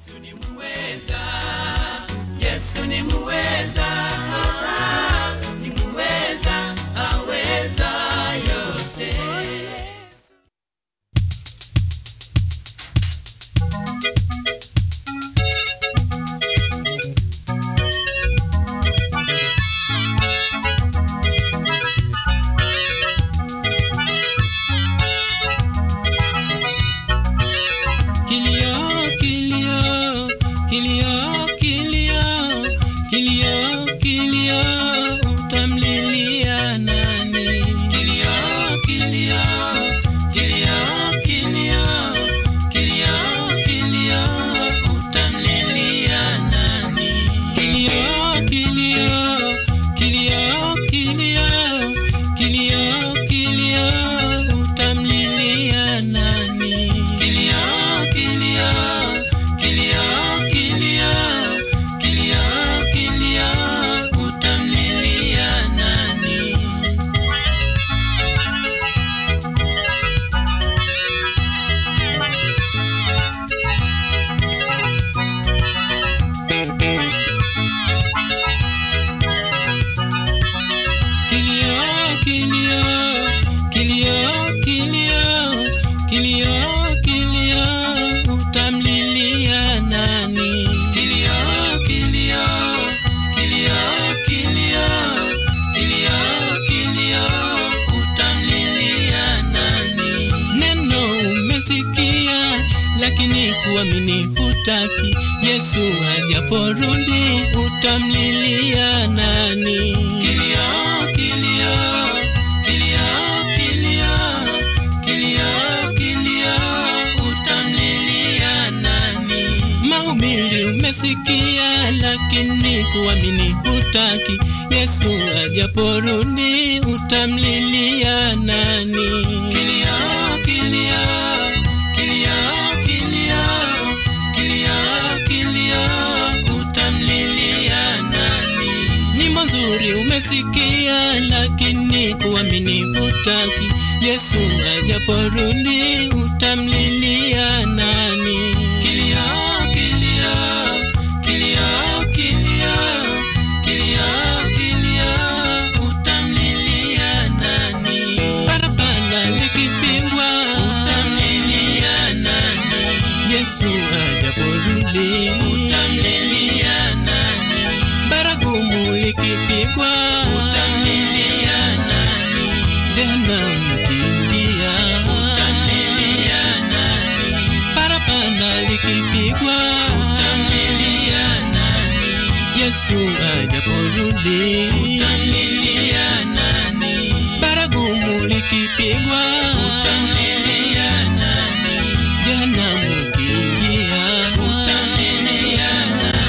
Yesu ni muweza, Yesu ni muweza, ni muweza, aweza yote. Lakini kuamini hutaki, Yesu hajaporudi utamlilia nani? Kilio, kilio, kilio, kilio, kilio, kilio, utamlilia nani? Mahubiri umesikia, lakini kuamini hutaki, Yesu hajaporudi utamlilia nani? Kilio, kilio, nzuri umesikia, lakini kuamini hutaki, Yesu hajaporudi utamlilia nani? Kilio, kilio, kilio, kilio, kilio, kilio, utamlilia nani? Barabara likipigwa utamlilia nani? Yesu hajaporudi utamlilia nani? Baragumu ikipigwa utamlilia nani? Jehanamu ikiingia utamlilia nani? Parapanda likipigwa utamlilia nani? Yesu hajaporudi utamlilia nani? Baragumu likipigwa utamlilia nani? Jehanamu ikiingia utamlilia nani?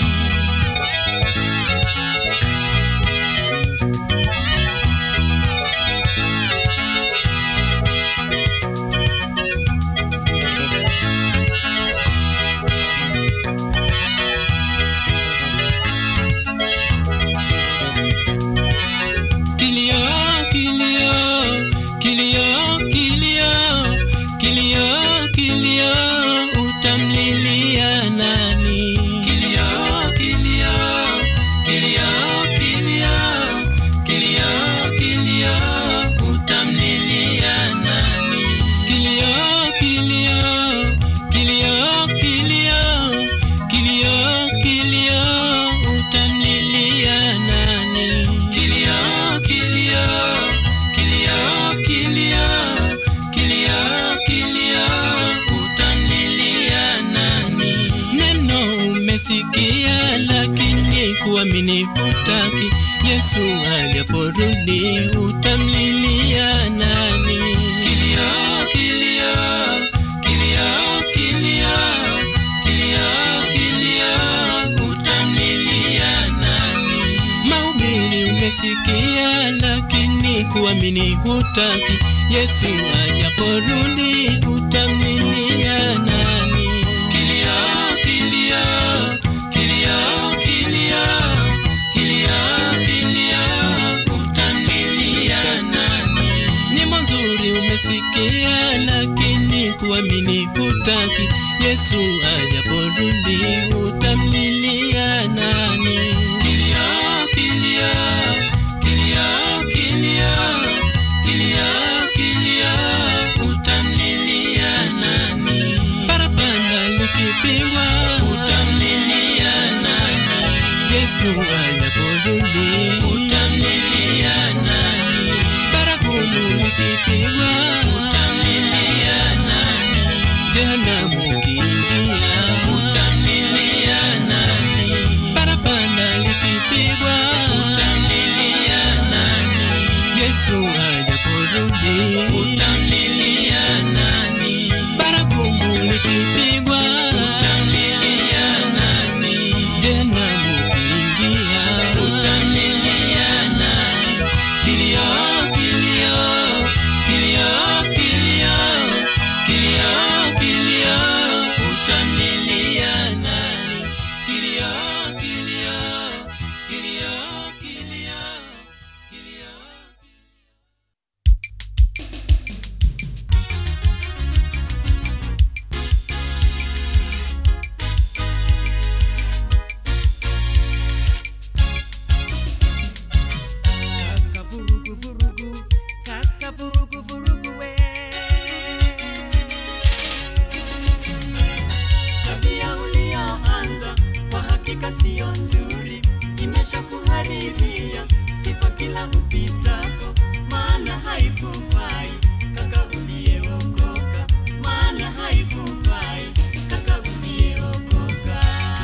Umesikia, lakini kuamini hutaki, Yesu hajaporudi utamlilia nani? Kilio, kilio, kilio, kilio, kilio, kilio, utamlilia nani? Mahubiri umesikia, lakini kuamini hutaki, Yesu hajaporudi utamlilia nani? Kilio, kilio, kilio, kilio, kilio, kilio, utamlilia nani? Nyimbo nzuri umesikia, lakini kuamini hutaki. Yesu ajaporudi utamlilia nani? Kilia, kilia, kilia, kilia, kilia, kilia, utamlilia nani? Parapanda likipigwa utamlilia nani? Yesu ajaporudi utamlilia nani? Baragumu likipigwa utamlilia nani? Jehanamu ukiingia utamlilia nani? Parapanda likipigwa utamlilia nani? Yesu ajaporudi utamlilia nani? Baragumu likipigwa utamlilia nani? Jehanamu ukiingia utamlilia nani? Kilio, kilio, kilio, kilio, kilio, kilio, utamlilia nani? Kilio, kilio, kilio, kilio, kilio. Kaka vurugu vurugu we. Tabia ulioanza kwa hakika sio nzuri, imeshakuharibia sifa kila upitapo, maana haikufai kaka uliyeokoka, maana haikufai kaka uliyeokoka.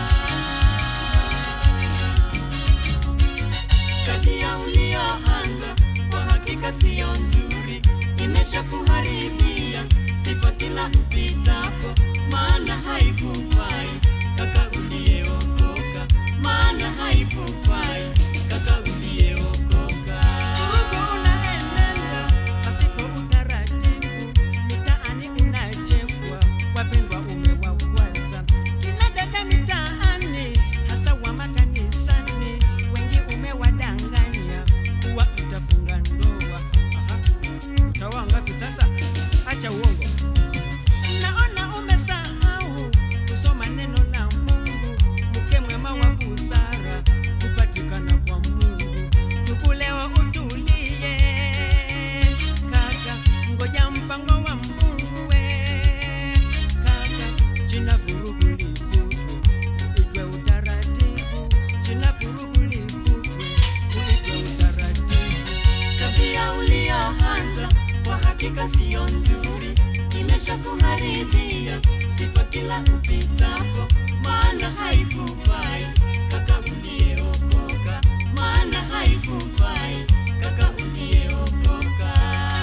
Tabia ulioanza kwa hakika sio nzuri, imeshakuharibia sifa kila upitapo, maana haikufai kaka uliyeokoka, maana haikufai kaka uliyeokoka. Uko unaenenda pasipo utaratibu, mitaani unachekwa, wapendwa umewakwaza. Kina dada mitaani hasa wa makanisani, wengi umewadanganya kuwa utafunga ndoa. Utaoa ngapi sasa? Acha uongo. Naona umesahau kusoma neno la Mungu, mke mwema wa busara kupatikana kwa Mungu. Tukulewa utulie kaka, ngoja mpango wa Mungu we kaka. Jina vurugu lifutwe, uitwe utaratibu. Jina vurugu lifutwe, uitwe utaratibu. Tabia ulioanza kwa hakika sio nzuri, imeshakuharibia sifa kila upitapo, maana haikufai kaka uliyeokoka, maana haikufai kaka uliyeokoka.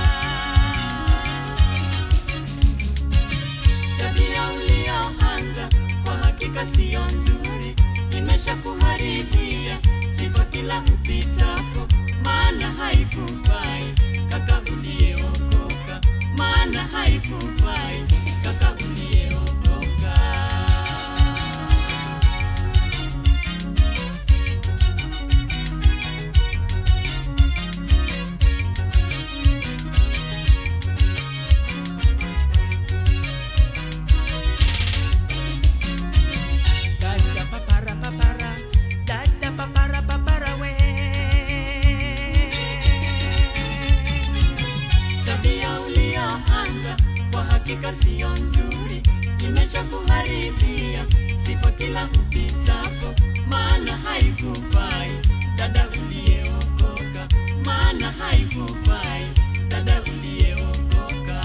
Tabia ulioanza kwa hakika sio nzuri, imeshakuharibia sifa kila upitapo, maana haikufai kaka uliyeokoka, maana haikufai kaka uliyeokoka. Dada papara papara, dada papara papara we. Tabia ulioanza kwa hakika sio nzuri, imeshakuharibia sifa kila upitapo, maana haikufai dada uliyeokoka, maana haikufai dada uliyeokoka.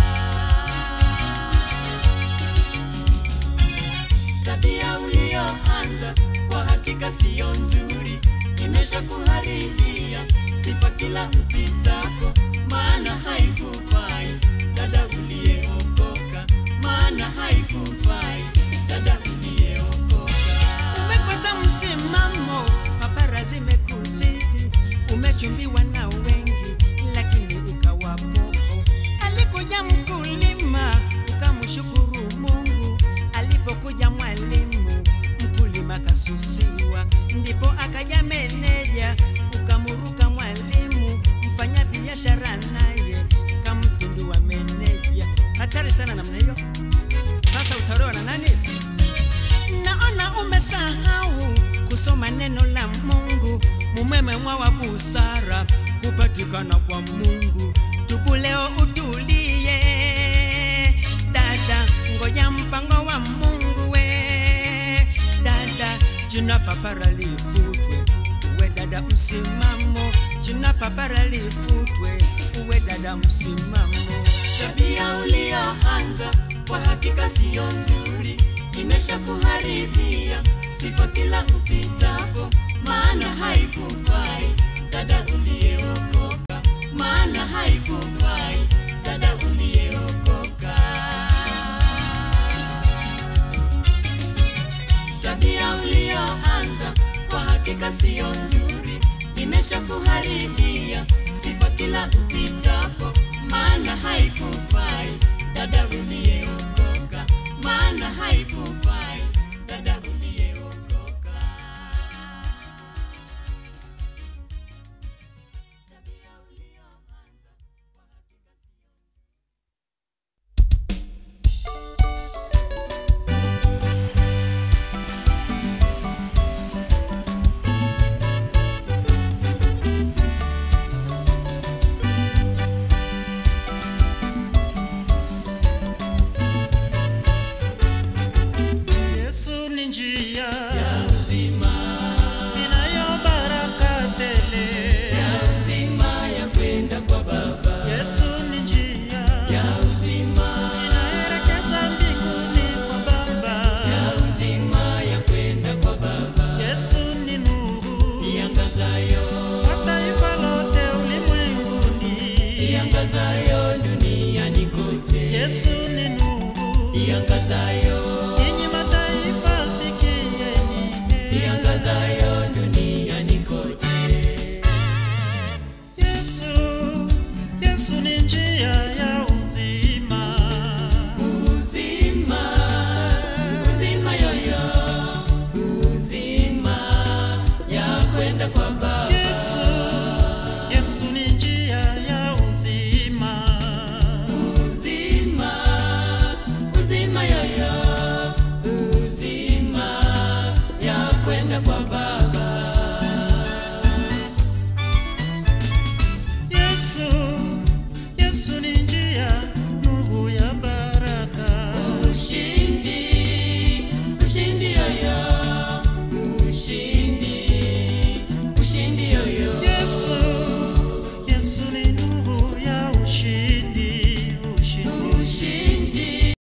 Tabia ulioanza kwa hakika sio nzuri, imeshakuharibia sifa kila upitapo, maana haikufai dada uliyeokoka, maana haikufai dada uliyeokoka. Umekosa msimamo, papara zimekuzidi, umechumbiwa na wengi lakini ukawa popo. Alikuja mkulima ukamshukuru Mungu, alipokuja mwalimu mkulima kasusiwa, ndipo akaja meneja ukamuruka mwalimu, mfanya biashara mwema wa busara kupatikana kwa Mungu. Tubu leo utulie dada, ngoja mpango wa Mungu we dada. Jina papara lifutwe, uwe dada msimamo. Jina papara lifutwe, uwe dada msimamo. Tabia ulioanza kwa hakika sio nzuri, imeshakuharibia sifa kila upitapo, maana haikufai dada uliyeokoka, maana haikufai dada uliyeokoka. Tabia ulioanza kwa hakika sio nzuri, imeshakuharibia sifa kila upitapo, maana haikufai dada uliyeokoka.